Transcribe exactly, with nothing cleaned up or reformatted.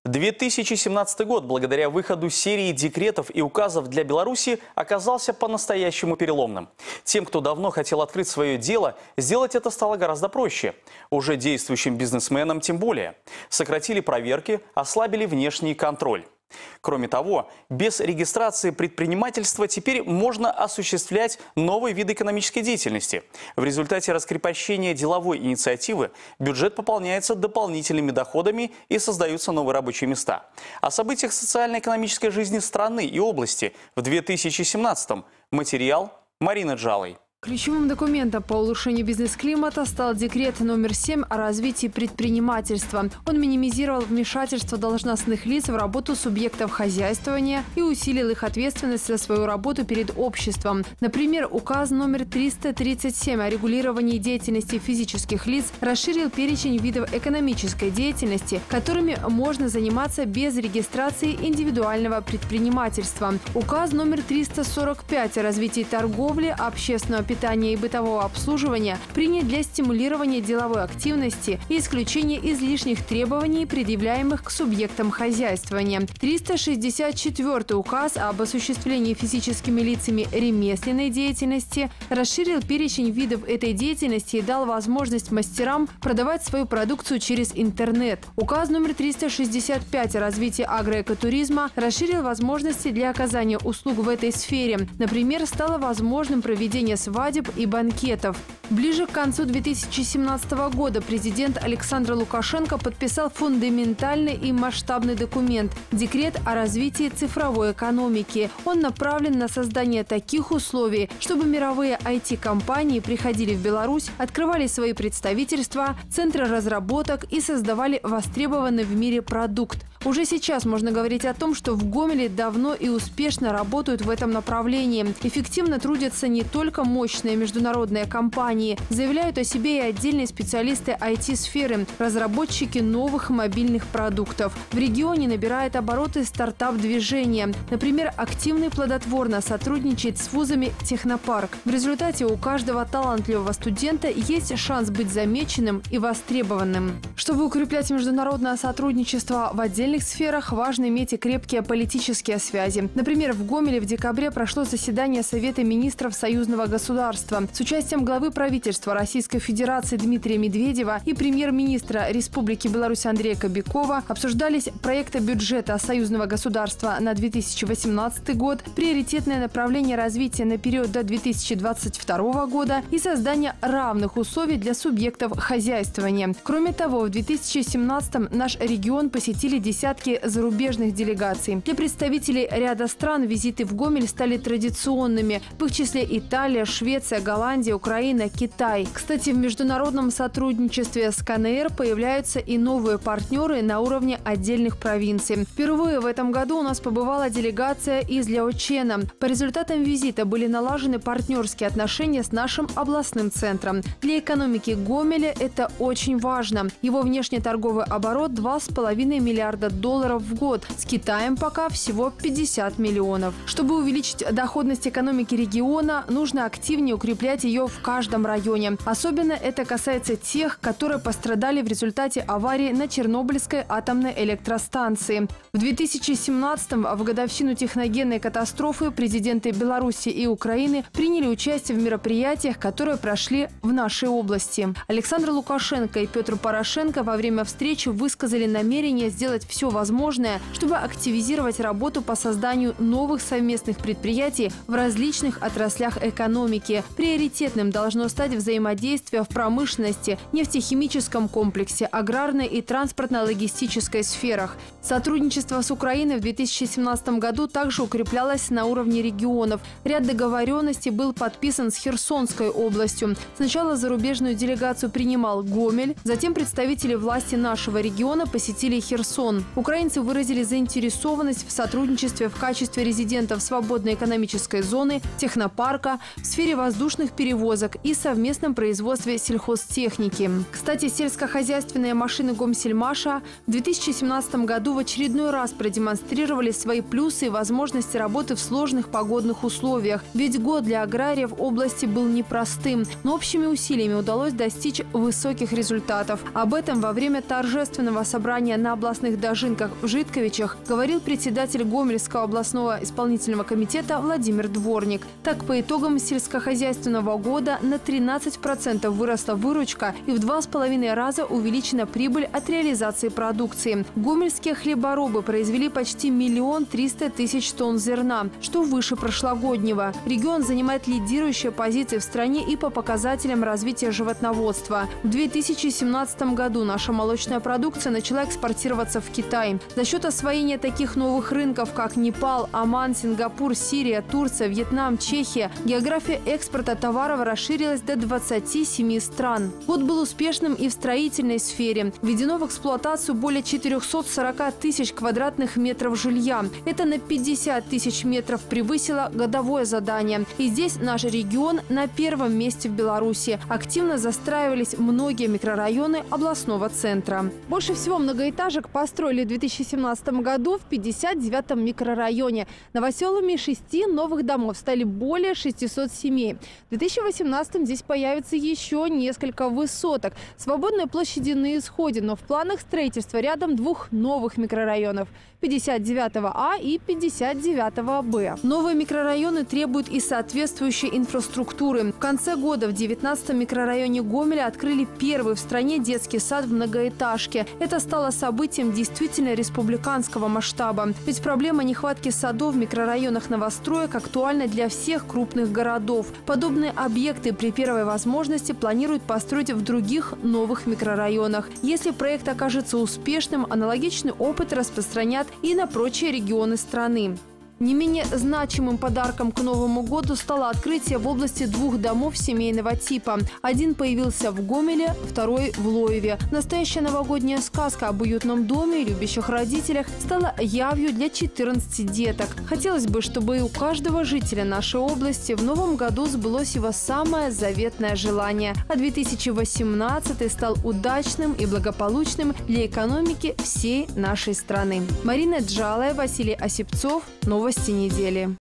две тысячи семнадцатый год, благодаря выходу серии декретов и указов для Беларуси, оказался по-настоящему переломным. Тем, кто давно хотел открыть свое дело, сделать это стало гораздо проще. Уже действующим бизнесменам тем более. Сократили проверки, ослабили внешний контроль. Кроме того, без регистрации предпринимательства теперь можно осуществлять новый вид экономической деятельности. В результате раскрепощения деловой инициативы бюджет пополняется дополнительными доходами и создаются новые рабочие места. О событиях социально-экономической жизни страны и области в две тысячи семнадцатом материал Марины Джалой. Ключевым документом по улучшению бизнес-климата стал декрет номер семь о развитии предпринимательства. Он минимизировал вмешательство должностных лиц в работу субъектов хозяйствования и усилил их ответственность за свою работу перед обществом. Например, указ номер триста тридцать семь о регулировании деятельности физических лиц расширил перечень видов экономической деятельности, которыми можно заниматься без регистрации индивидуального предпринимательства. Указ номер триста сорок пять о развитии торговли, общественного питания и бытового обслуживания принят для стимулирования деловой активности и исключения излишних требований, предъявляемых к субъектам хозяйствования. триста шестьдесят четвёртый указ об осуществлении физическими лицами ремесленной деятельности расширил перечень видов этой деятельности и дал возможность мастерам продавать свою продукцию через интернет. Указ номер триста шестьдесят пять о развитии агроэкотуризма расширил возможности для оказания услуг в этой сфере. Например, стало возможным проведение свадеб и банкетов. Ближе к концу две тысячи семнадцатого года президент Александр Лукашенко подписал фундаментальный и масштабный документ – декрет о развитии цифровой экономики. Он направлен на создание таких условий, чтобы мировые ай ти-компании приходили в Беларусь, открывали свои представительства, центры разработок и создавали востребованный в мире продукт. Уже сейчас можно говорить о том, что в Гомеле давно и успешно работают в этом направлении. Эффективно трудятся не только мощные международные компании, заявляют о себе и отдельные специалисты ай ти-сферы, разработчики новых мобильных продуктов. В регионе набирает обороты стартап-движение. Например, активно и плодотворно сотрудничает с вузами «Технопарк». В результате у каждого талантливого студента есть шанс быть замеченным и востребованным. Чтобы укреплять международное сотрудничество в отдельных В сферах важно иметь и крепкие политические связи. Например, в Гомеле в декабре прошло заседание Совета министров союзного государства с участием главы правительства Российской Федерации Дмитрия Медведева и премьер-министра Республики Беларусь Андрея Кобякова. Обсуждались проекты бюджета союзного государства на две тысячи восемнадцатый год, приоритетное направление развития на период до две тысячи двадцать второго года и создание равных условий для субъектов хозяйствования. Кроме того, в две тысячи семнадцатом наш регион посетили десятки десятки зарубежных делегаций. Для представителей ряда стран визиты в Гомель стали традиционными, в их числе Италия, Швеция, Голландия, Украина, Китай. Кстати, в международном сотрудничестве с ка эн эр появляются и новые партнеры на уровне отдельных провинций. Впервые в этом году у нас побывала делегация из Ляочена. По результатам визита были налажены партнерские отношения с нашим областным центром. Для экономики Гомеля это очень важно. Его внешнеторговый оборот два с половиной миллиарда долларов в год. С Китаем пока всего пятьдесят миллионов. Чтобы увеличить доходность экономики региона, нужно активнее укреплять ее в каждом районе. Особенно это касается тех, которые пострадали в результате аварии на Чернобыльской атомной электростанции. В две тысячи семнадцатом, в годовщину техногенной катастрофы, президенты Беларуси и Украины приняли участие в мероприятиях, которые прошли в нашей области. Александр Лукашенко и Петр Порошенко во время встречи высказали намерение сделать все возможное, чтобы активизировать работу по созданию новых совместных предприятий в различных отраслях экономики. Приоритетным должно стать взаимодействие в промышленности, нефтехимическом комплексе, аграрной и транспортно-логистической сферах. Сотрудничество с Украиной в две тысячи семнадцатом году также укреплялось на уровне регионов. Ряд договоренностей был подписан с Херсонской областью. Сначала зарубежную делегацию принимал Гомель, затем представители власти нашего региона посетили Херсон. Украинцы выразили заинтересованность в сотрудничестве в качестве резидентов свободной экономической зоны, технопарка, в сфере сфере воздушных перевозок и совместном производстве сельхозтехники. Кстати, сельскохозяйственные машины Гомсельмаша в две тысячи семнадцатом году в очередной раз продемонстрировали свои плюсы и возможности работы в сложных погодных условиях. Ведь год для аграриев области был непростым, но общими усилиями удалось достичь высоких результатов. Об этом во время торжественного собрания на областных дожинках в Житковичах говорил председатель Гомельского областного исполнительного комитета Владимир Дворник. Так, по итогам сельскохозяйственного года на тринадцать процентов выросла выручка и в два с половиной раза увеличена прибыль от реализации продукции. Гомельские хлеборобы произвели почти миллион триста тысяч тонн зерна, что выше прошлогоднего. Регион занимает лидирующие позиции в стране и по показателям развития животноводства. В две тысячи семнадцатом году наша молочная продукция начала экспортироваться в Китай. За счет освоения таких новых рынков, как Непал, Оман, Сингапур, Сирия, Турция, Вьетнам, Чехия, география экспорта товаров расширилась до двадцати семи стран. Год был успешным и в строительной сфере. Введено в эксплуатацию более четырёхсот сорока тысяч квадратных метров жилья. Это на пятьдесят тысяч метров превысило годовое задание. И здесь наш регион на первом месте в Беларуси. Активно застраивались многие микрорайоны областного центра. Больше всего многоэтажек построили в две тысячи семнадцатом году в пятьдесят девятом микрорайоне. Новоселами шести новых домов стали более шестисот семей. В две тысячи восемнадцатом здесь появится еще несколько высоток. Свободной площади на исходе, но в планах строительства рядом двух новых микрорайонов – пятьдесят девятого А и пятьдесят девятого Б. Новые микрорайоны требуют и соответствующей инфраструктуры. В конце года в девятнадцатом микрорайоне Гомеля открыли первый в стране детский сад в многоэтажке. Это стало событием действительно республиканского масштаба. Ведь проблема нехватки садов в микрорайонах новостроек актуальна для всех крупных городов. Подобные объекты при первой возможности планируют построить в других новых микрорайонах. Если проект окажется успешным, аналогичный опыт распространят и на прочие регионы страны. Не менее значимым подарком к Новому году стало открытие в области двух домов семейного типа. Один появился в Гомеле, второй в Лоеве. Настоящая новогодняя сказка об уютном доме и любящих родителях стала явью для четырнадцати деток. Хотелось бы, чтобы и у каждого жителя нашей области в новом году сбылось его самое заветное желание. А две тысячи восемнадцатый стал удачным и благополучным для экономики всей нашей страны. Марина Джалая, Василий Осипцов. Новости недели.